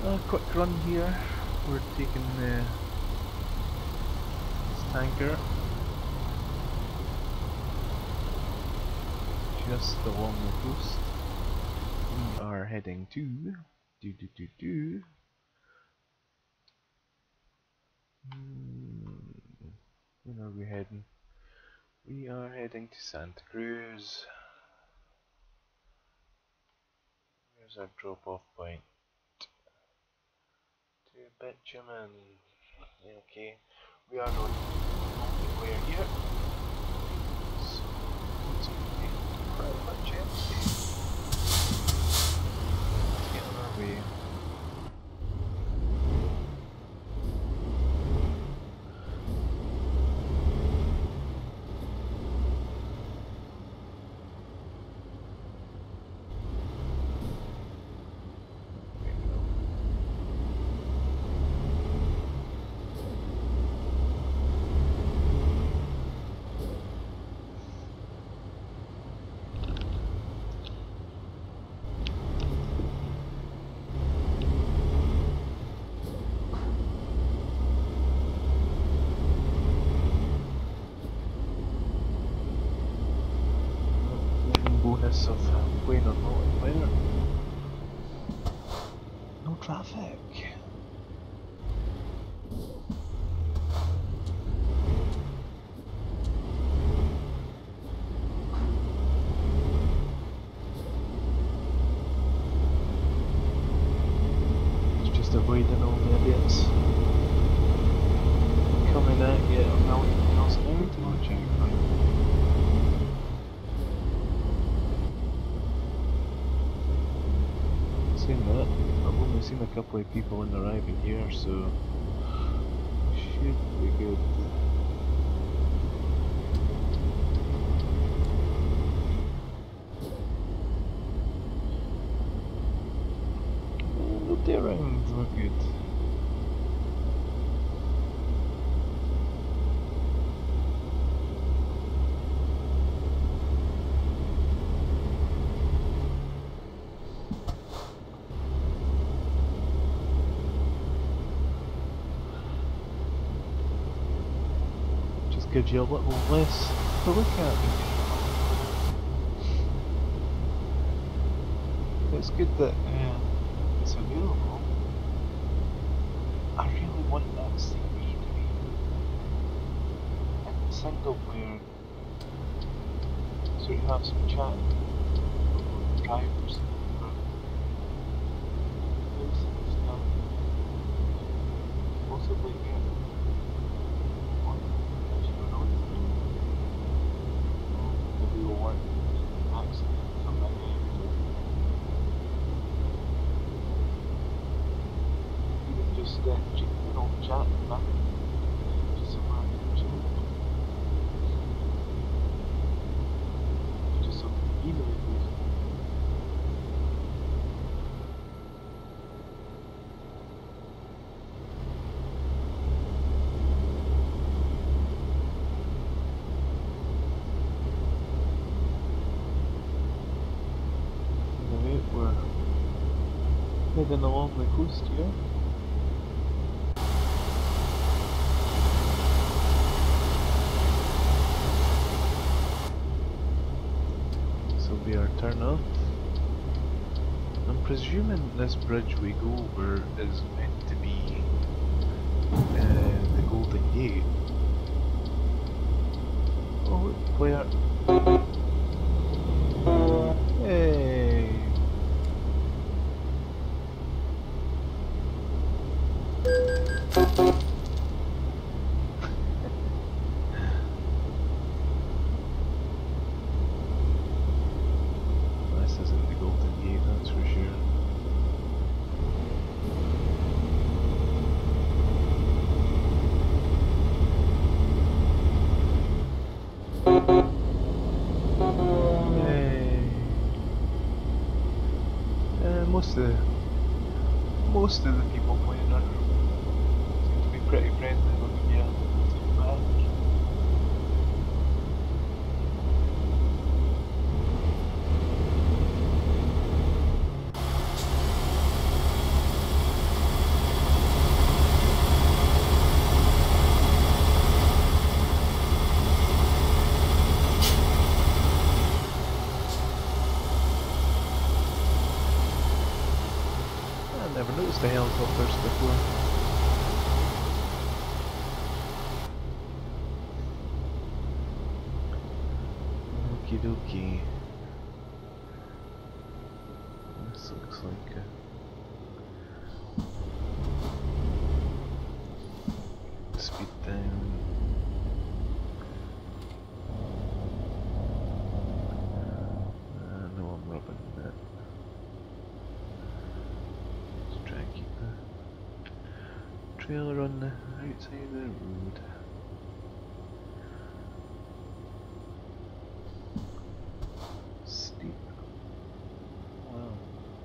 A quick run here. We're taking this tanker just along the coast. We are heading to where are we heading? We are heading to Santa Cruz. There's our drop off point. To Bitumen. Okay, we are on nowhere here. So it's pretty much empty. Let's get on our way. Bonus of playing on multiplayer. No traffic. It's just avoiding all the idiots coming at you a million miles an hour to watch out for. Saying that, I've only seen a couple of people arriving here, so should be good. Nobody around, we're good. Gives you a little less to look at. It's good that it's available. I really want that CV to be single player, so you have some chat with drivers and stuff. Possibly get chat back to somewhere just some email please. Anyway, we're heading along the coast here. Be our turn off. I'm presuming this bridge we go over is meant to be the Golden Gate. Oh, look, player. Hey. Most of the people playing are seem to be pretty friendly. They'll give you a tip back. never noticed the helicopters before. Okie dokie. This looks like a... speed down. No, I'm rubbing that. Let's try and keep the trailer on the outside of the road. Steep. Wow.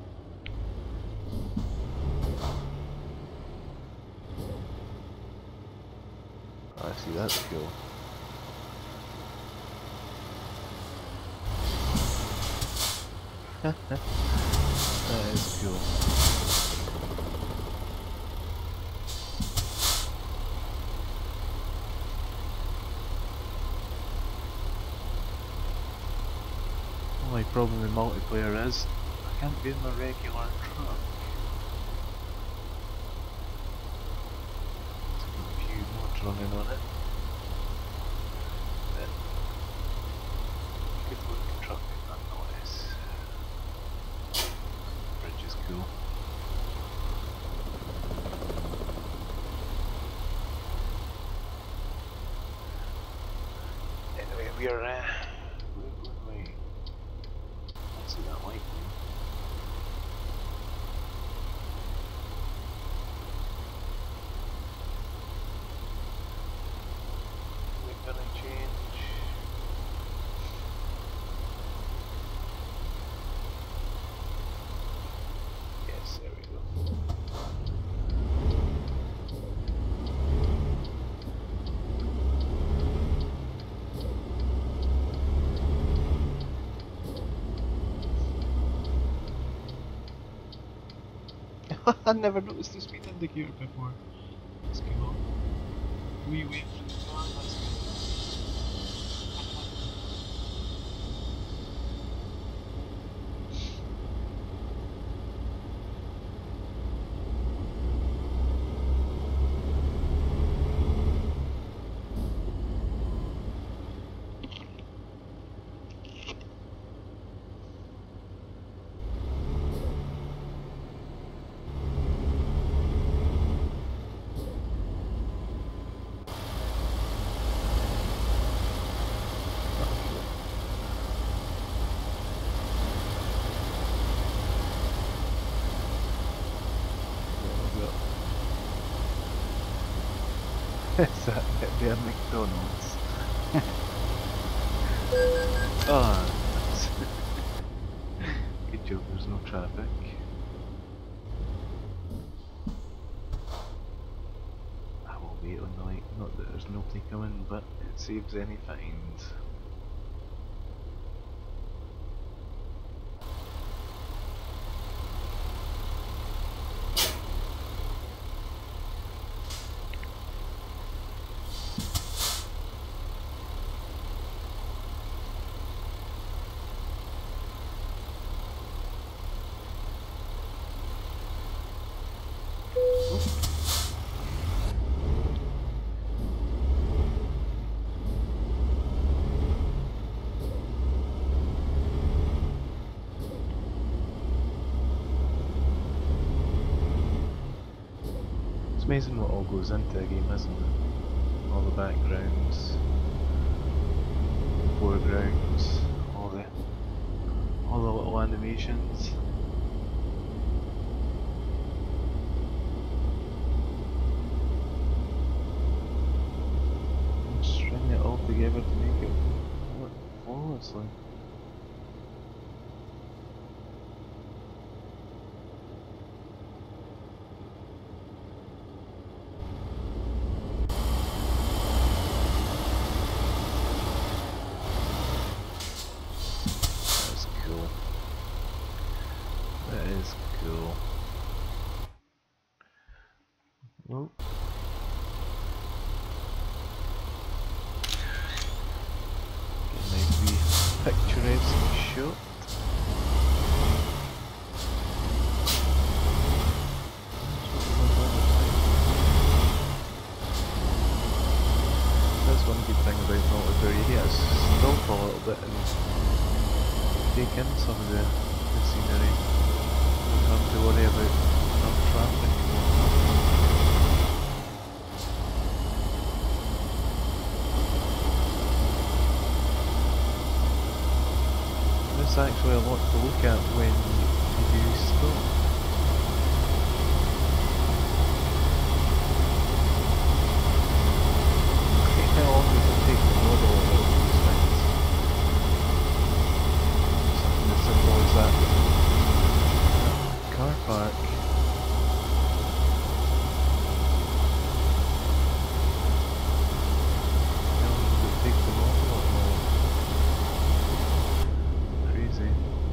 I see, that's cool. That is cool. My problem in multiplayer is I can't be in my regular truck. There's a few mods running on it. Then good looking truck nonetheless. Bridge is cool. Anyway, we are wait. See that light now. We're gonna change. Yes, there we go. I never noticed the speed indicator before. Let's go on. Wee wait for the car, that's good. Is that their McDonald's? Ah, good job there's no traffic. I will wait on the light, not that there's nobody coming, but it saves any fines. It's amazing what all goes into a game, isn't it? All the backgrounds, foregrounds, all the little animations. I'm just stringing it all together to make it work flawlessly. That is cool. Oh. Get a nice wee picturesque shot. quite a lot to look at when you do stop. How long does it take to model all these things? Something as simple as that. Car park. How long does it take to model it all? Crazy.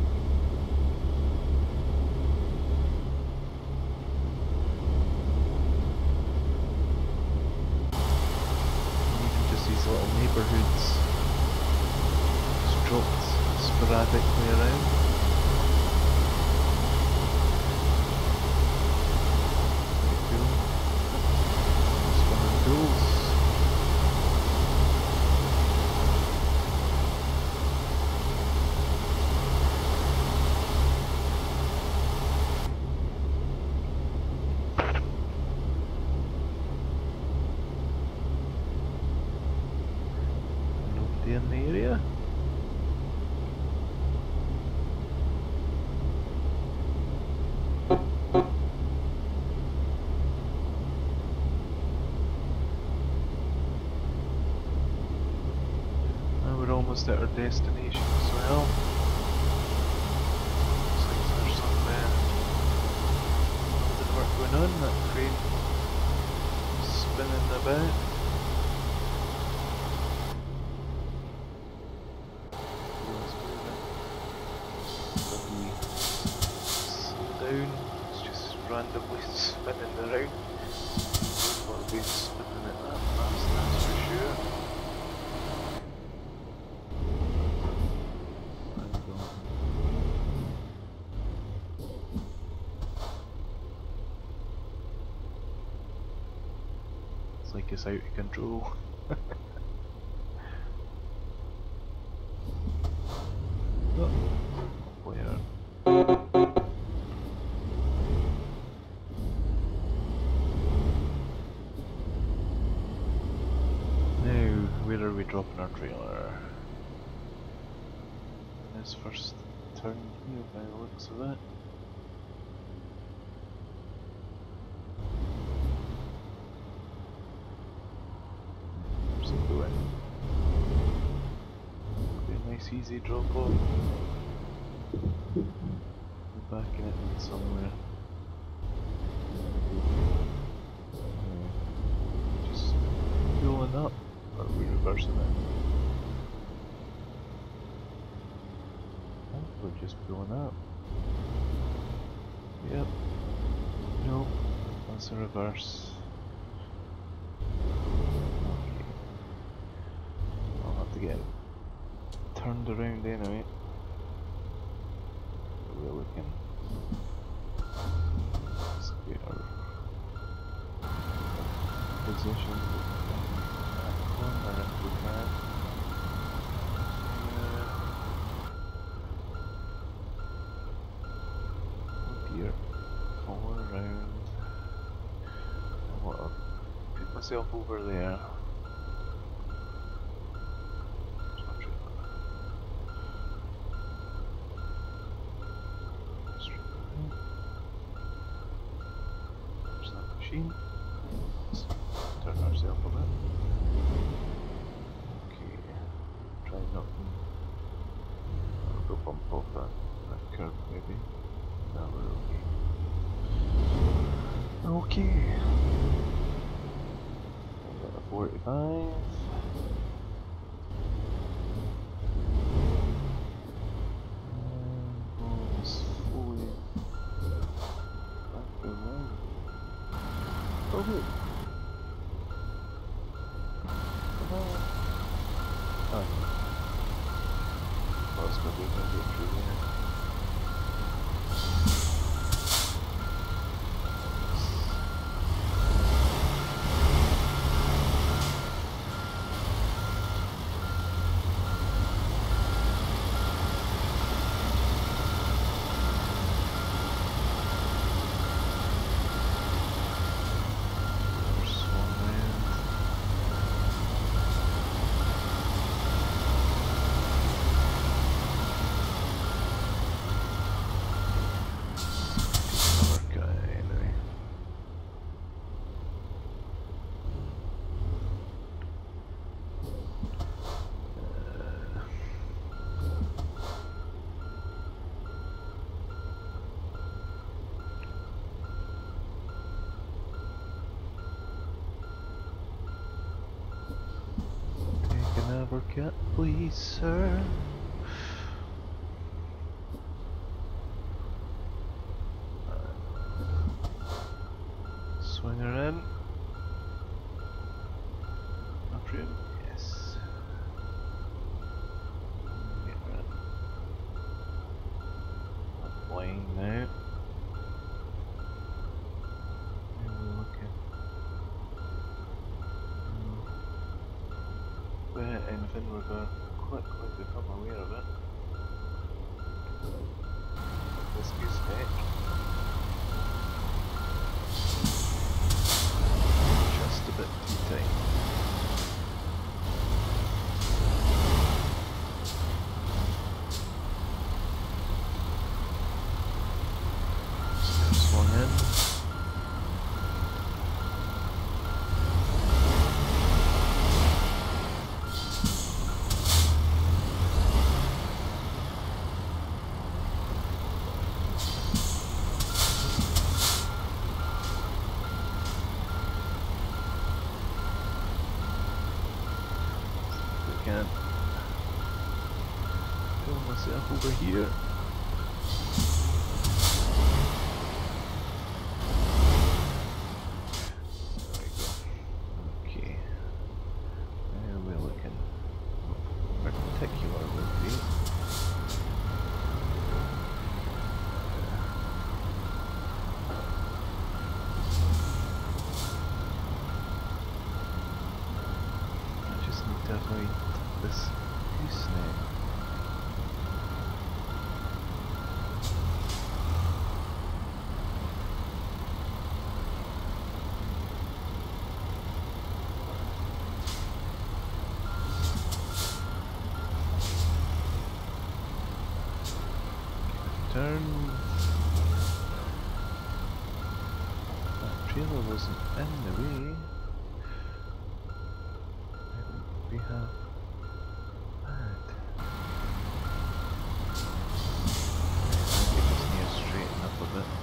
Even just these little neighbourhoods just dropped sporadically around. Pretty cool. Swimming pools. Nobody in the area. Now we're almost at our destination as well. Looks like there's some building work going on. That crane spinning about. Suddenly slow down. It's just randomly spinning around. What have been spinning at that fast, that's for sure. There we go. It's like it's out of control. Oh, where? Now, where are we dropping our trailer? In this first turn here by the looks of it. Where's it going? Be a nice easy drop off. We're back in it somewhere. Just pulling up. Or are we reversing it? Oh, we're just pulling up. Yep. Nope. That's a reverse. Okay. I'll have to get turned around anyway. We're looking. Let's get our position. Corner if we can. Oh dear. All around. I'll put myself over there. There's my trailer. Straight around. There's that machine. Let's turn ourselves a bit. Try not to bump off that curve maybe. No, we're okay. Okay. I've got a 45. Almost fully back around. Oh look! Oh. Well, it's gonna be a bit through there. Never get please, sir. Swing her in. Up room, yes. Get her in. Not flying now. Where are we looking? Anything we're going to quickly become aware of it. This gooseneck. Just a bit too tight. Swung in. Can't pull myself over here. There we go. Okay. Now we're looking particular with the I just need to avoid this gooseneck. Turn. That trailer wasn't in the way. We have that. We just need to straighten up a bit.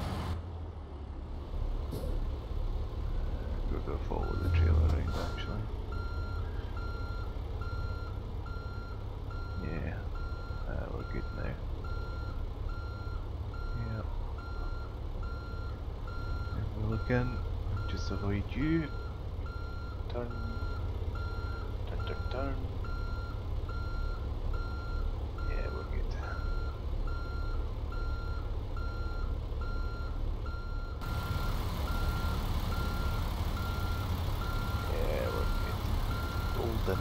We're going to follow the trailer right actually. Yeah, we're good now. Yep. And we're looking, just avoid you. Turn. Turn, turn, turn. Yeah, we're good. Yeah, we're good. Golden.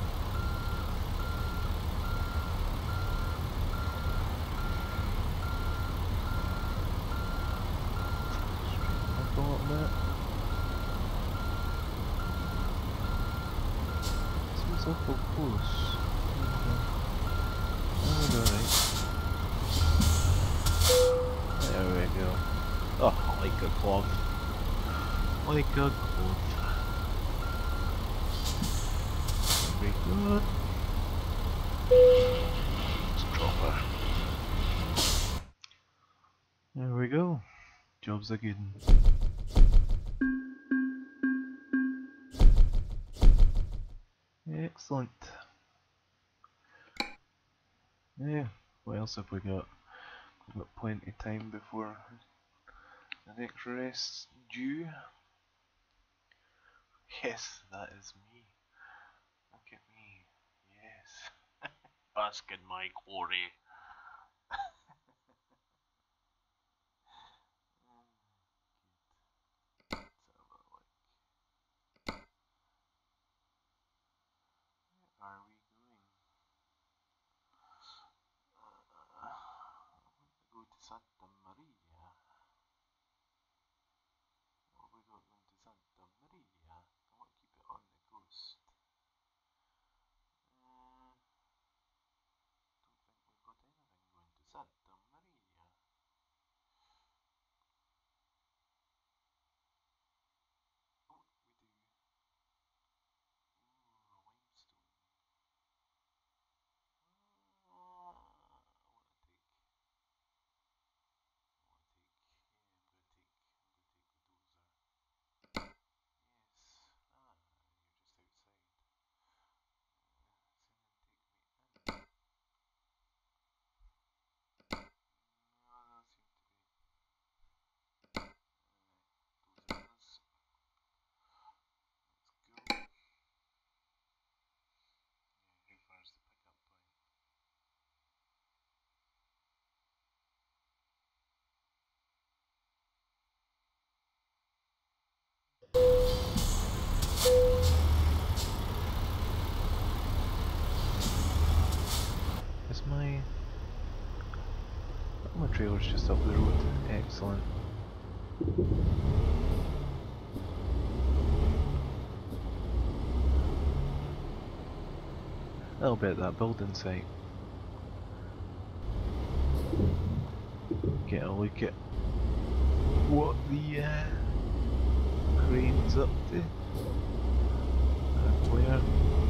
Straighten up a little bit. Seems awful close. Oh, alright. There we go. Oh, like a glove. Like a glove. Very good. Let's drop her. There we go. Job's a good one. Excellent. Yeah, what else have we got? We've got plenty of time before the next rest due. Yes, that is me. Look at me. Yes. Bask in my glory. Let's have a look. Where are we going? I want to go to Santa Maria. What have we got going to Santa Maria? I want to keep it on the coast. Don't think we've got trailer's just up the road. Excellent. I'll bet that building site. Get a look at what the crane's up to. Where?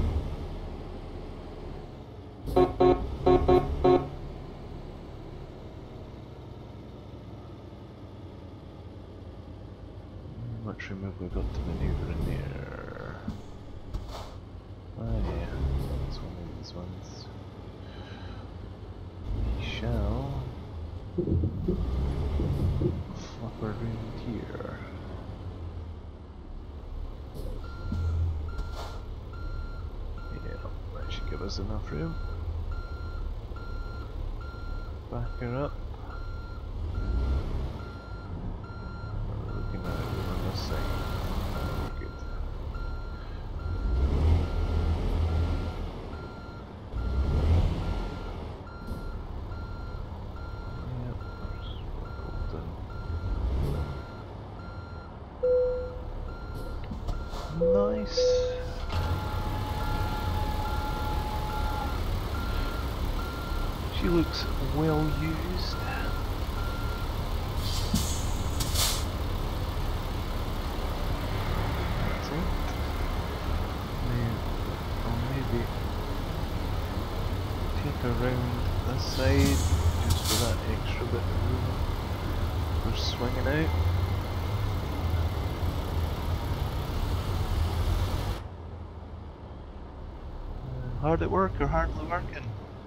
How much room have we got to maneuver in there? Oh yeah, it's one of these ones. We shall flop around here. Yeah, that should give us enough room. Back her up. We're looking at it on this side. Good. Yep, there's golden. Nice. She looks well used. That's it. Now, I'll maybe take her round this side just for that extra bit of room for swinging out. Hard at work or hardly working?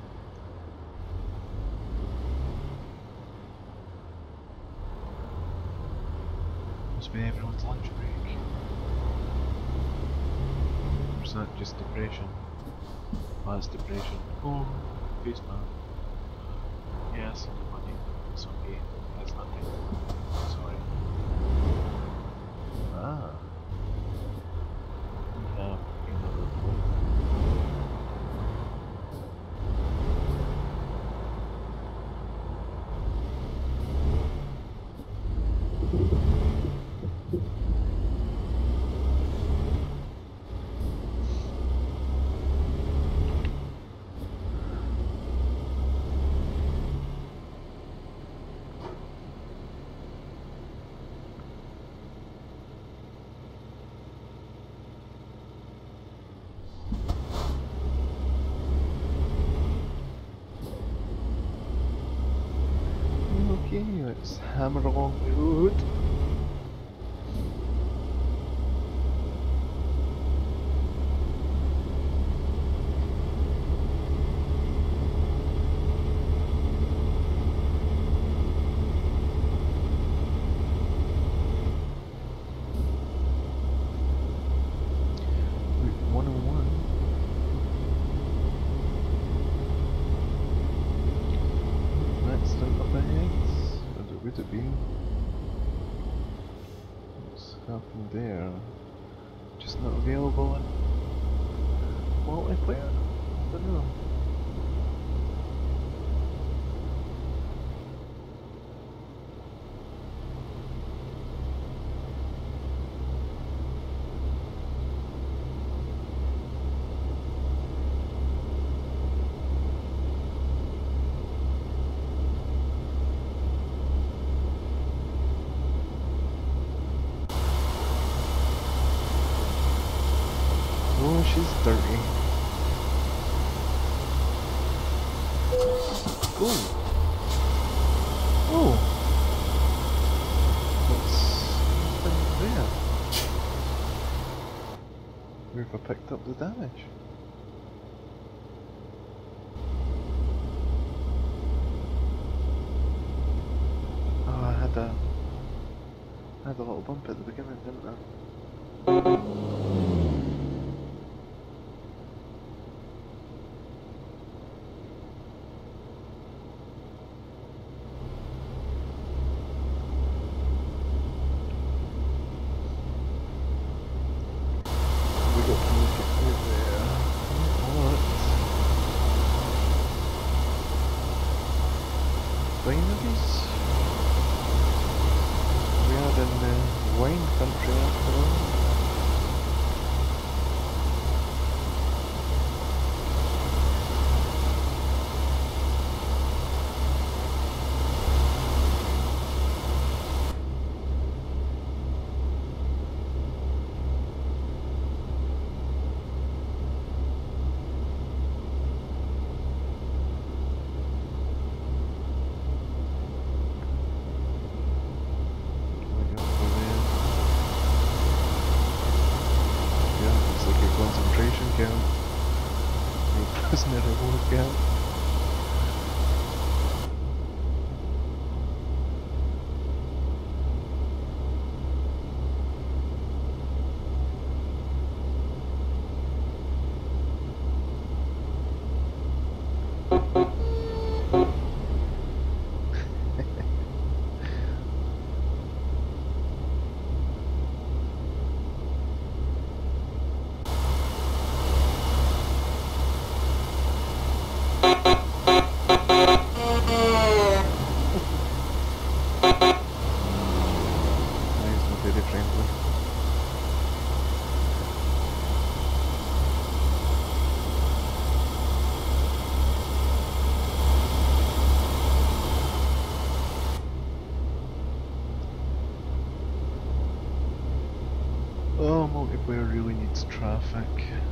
Must be everyone's lunch break. Or is that just depression? Oh, that's depression. Oh, face man. Yeah, that's only money. It's okay. That's nothing. Sorry. Ah. We have another point. Okay, let's hammer along the road. Route 101. That's still up ahead. Would it be? What's happened there? Just not available in multiplayer? I don't know. Oh, she's dirty. Ooh. Oh. What's happened there? Where have I picked up the damage? Oh, I had a little bump at the beginning, didn't I? Binaries? country after all. Concentration camp, a prisoner of war camp. Very friendly. Oh, multiplayer really needs traffic.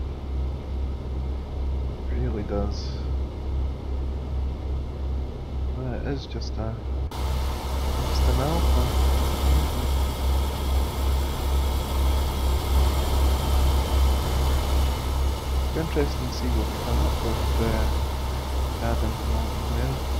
It really does. But it is just an alpha. Interesting to see what we come up with adding multiplayer.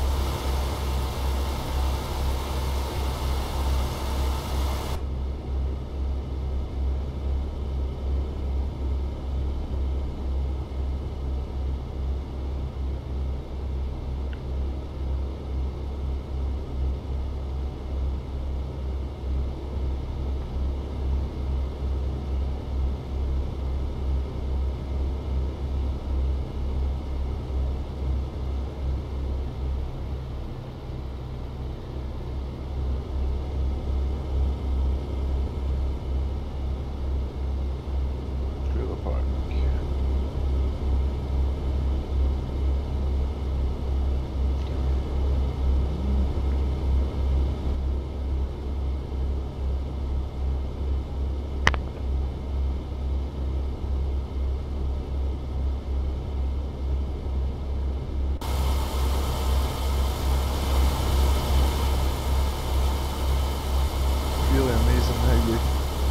Really amazing how you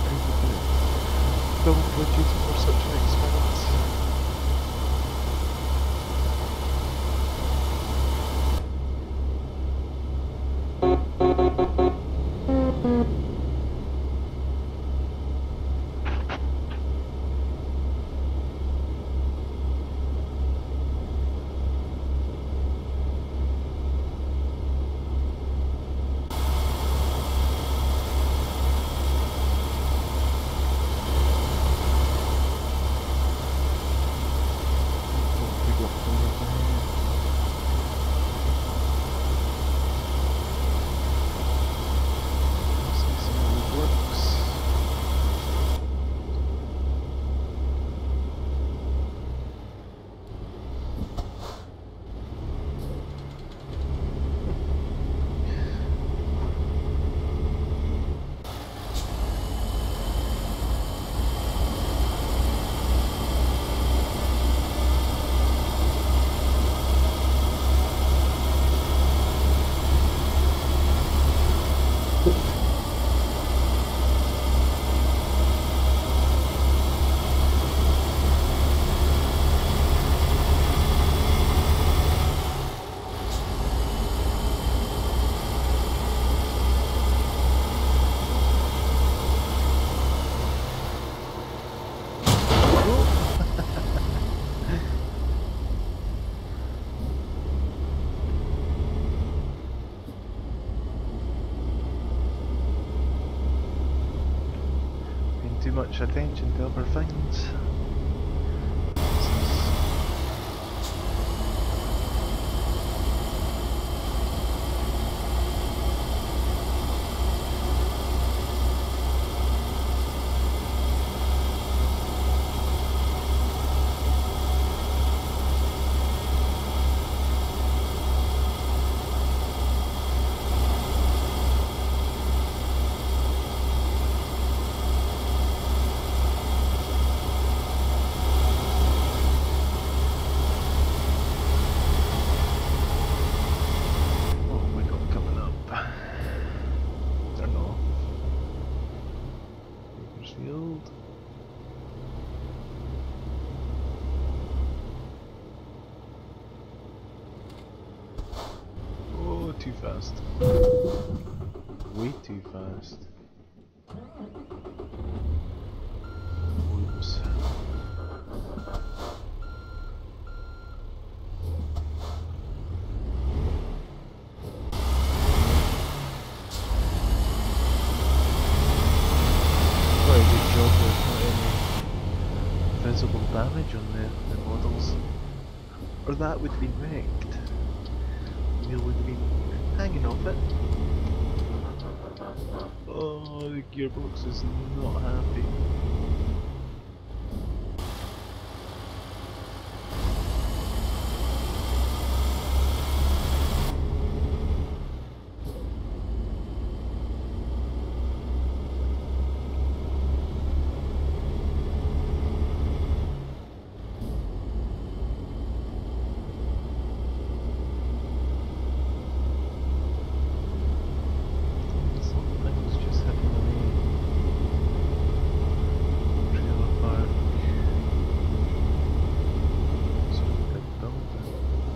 build bridges for such an expense. Too much attention to other things. fast. Way too fast. Oops. Very good job there's not any visible damage on the models. Or that would have been wrecked. Wheel would have been hanging off it. Oh, the gearbox is not happy. Something's just happening. Trailer park. Some big building.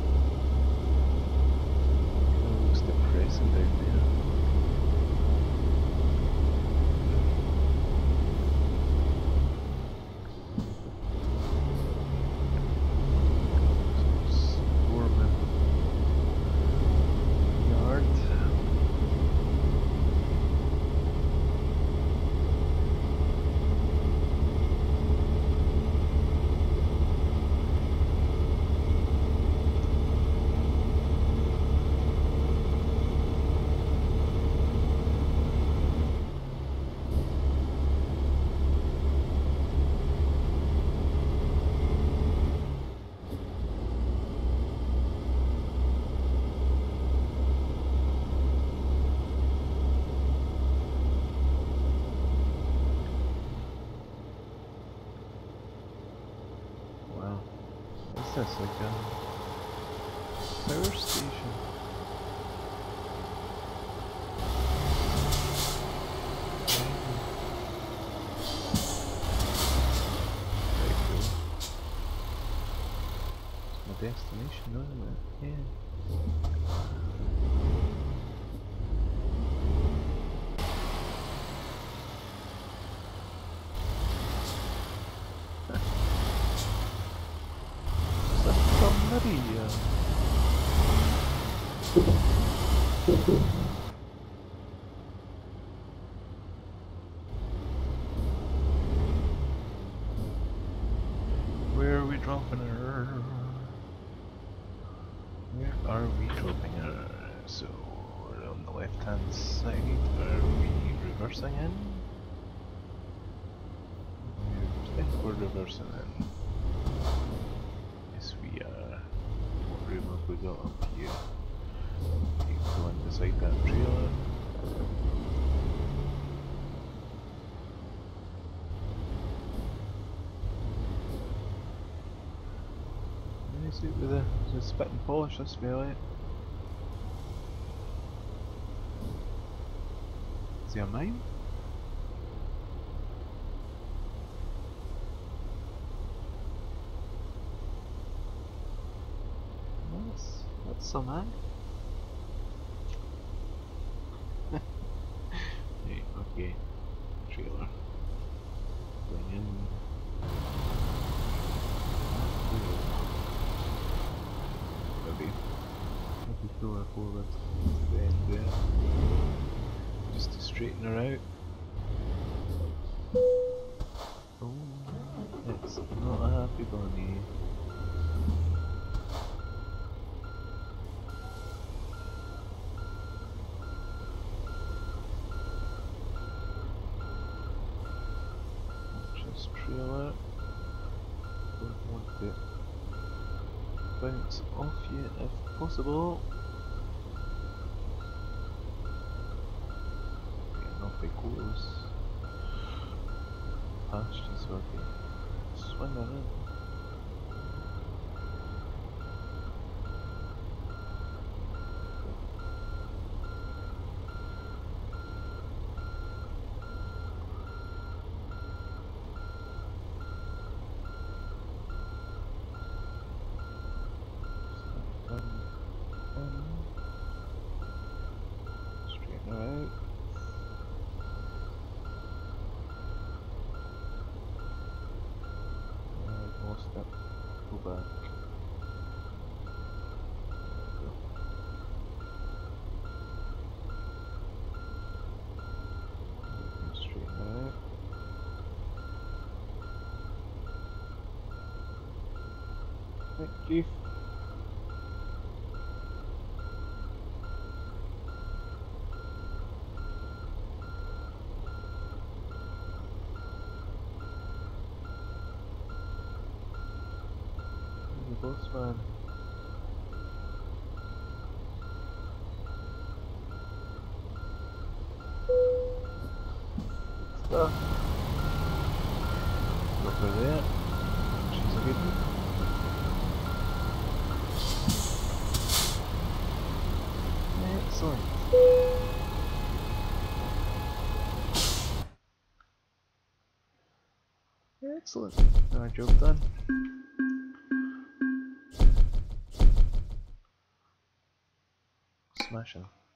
It looks depressing down there. Swarming yard. Wow. What's this, like a power station? Very cool. It's my destination, isn't it? Yeah. Is that from Maria? Where are we dropping her? Where are we dropping her? So, we're on the left hand side. Are we reversing in? I think we're reversing in. Yes, we are. What room have we got up here? You can go in beside that trailer. Nice it with the spit and polish this fella. Is he a mine? That's some man. Right, okay. Trailer. Going in. Maybe throw her forward to the end there. Just to straighten her out. Oh, it's not a happy bunny. Just trailer. Don't want to bounce off yet if possible. Getting awfully close. Pastures working. Swing her in. back. Straight out. Right, Chief. The bossman. Stuff. Go for that. She's a good one. Excellent. Excellent. Our job done. Smashing.